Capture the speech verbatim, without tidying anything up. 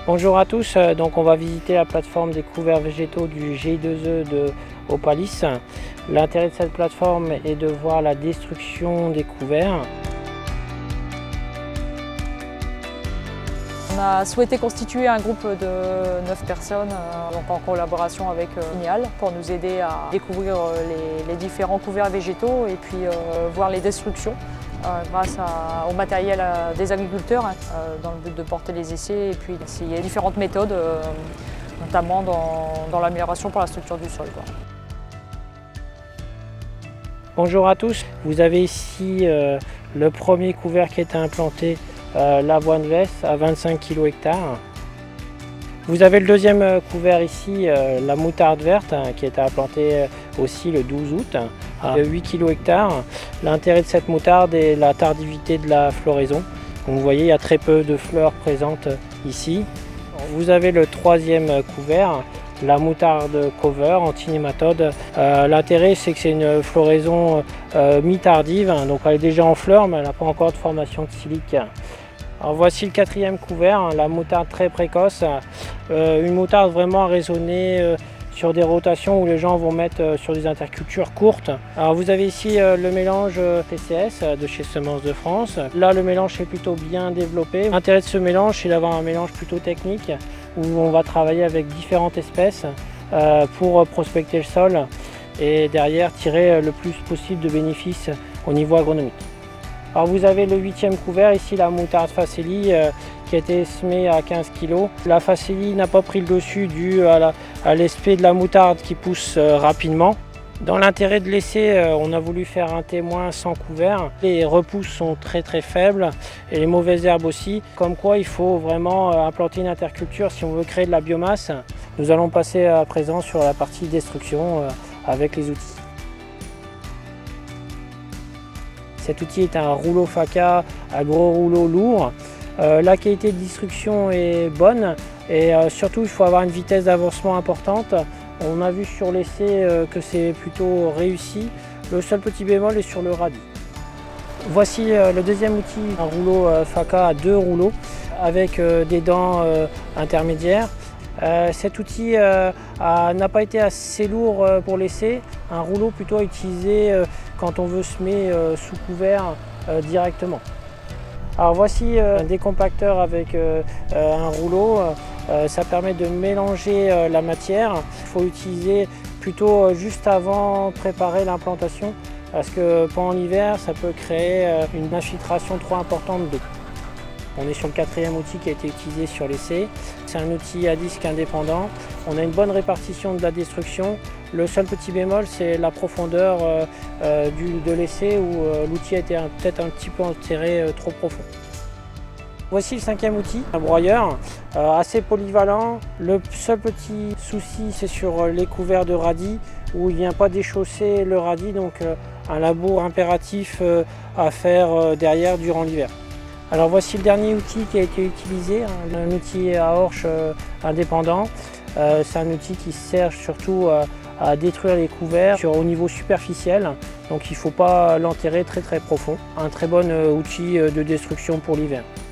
Bonjour à tous, donc on va visiter la plateforme des couverts végétaux du G I deux E de Opalis. L'intérêt de cette plateforme est de voir la destruction des couverts. On a souhaité constituer un groupe de neuf personnes euh, donc en collaboration avec euh, INEAL pour nous aider à découvrir euh, les, les différents couverts végétaux et puis euh, voir les destructions euh, grâce à, au matériel euh, des agriculteurs hein, euh, dans le but de porter les essais et puis essayer différentes méthodes, euh, notamment dans, dans l'amélioration pour la structure du sol, quoi. Bonjour à tous, vous avez ici euh, le premier couvert qui a été implanté, euh, l'avoine veste à vingt-cinq kilos hectares. Vous avez le deuxième couvert ici, euh, la moutarde verte, hein, qui a été implantée aussi le douze août à huit kilos hectares. L'intérêt de cette moutarde est la tardivité de la floraison. Donc vous voyez, il y a très peu de fleurs présentes ici. Vous avez le troisième couvert, la moutarde cover anti-nématode. Euh, L'intérêt, c'est que c'est une floraison euh, mi-tardive, hein, donc elle est déjà en fleurs, mais elle n'a pas encore de formation de silique. Alors voici le quatrième couvert, hein, la moutarde très précoce, euh, une moutarde vraiment raisonnée euh, sur des rotations où les gens vont mettre euh, sur des intercultures courtes. Alors vous avez ici euh, le mélange T C S de chez Semences de France. Là, le mélange est plutôt bien développé. L'intérêt de ce mélange, c'est d'avoir un mélange plutôt technique où on va travailler avec différentes espèces euh, pour prospecter le sol et derrière tirer le plus possible de bénéfices au niveau agronomique. Alors vous avez le huitième couvert, ici la moutarde Facelli euh, qui a été semée à quinze kilos. La Facelli n'a pas pris le dessus dû à l'aspect de la moutarde qui pousse euh, rapidement. Dans l'intérêt de l'essai, euh, on a voulu faire un témoin sans couvert. Les repousses sont très très faibles et les mauvaises herbes aussi. Comme quoi il faut vraiment euh, implanter une interculture si on veut créer de la biomasse. Nous allons passer à présent sur la partie destruction euh, avec les outils. Cet outil est un rouleau Faca, un gros rouleau lourd. Euh, la qualité de destruction est bonne et euh, surtout il faut avoir une vitesse d'avancement importante. On a vu sur l'essai euh, que c'est plutôt réussi. Le seul petit bémol est sur le radis. Voici euh, le deuxième outil, un rouleau euh, Faca à deux rouleaux avec euh, des dents euh, intermédiaires. Euh, cet outil euh, n'a pas été assez lourd euh, pour l'essai, un rouleau plutôt à utiliser euh, quand on veut semer euh, sous couvert euh, directement. Alors voici euh, un décompacteur avec euh, euh, un rouleau, euh, ça permet de mélanger euh, la matière. Il faut l'utiliser plutôt euh, juste avant de préparer l'implantation parce que pendant l'hiver ça peut créer euh, une infiltration trop importante d'eau. On est sur le quatrième outil qui a été utilisé sur l'essai. C'est un outil à disque indépendant. On a une bonne répartition de la destruction. Le seul petit bémol, c'est la profondeur euh, euh, du, de l'essai où euh, l'outil a été peut-être un petit peu enterré euh, trop profond. Voici le cinquième outil, un broyeur euh, assez polyvalent. Le seul petit souci, c'est sur les couverts de radis où il ne vient pas déchausser le radis, donc euh, un labour impératif euh, à faire euh, derrière durant l'hiver. Alors voici le dernier outil qui a été utilisé, hein, un outil à orche euh, indépendant. Euh, c'est un outil qui sert surtout euh, à détruire les couverts sur, au niveau superficiel, donc il ne faut pas l'enterrer très très profond. Un très bon euh, outil de destruction pour l'hiver.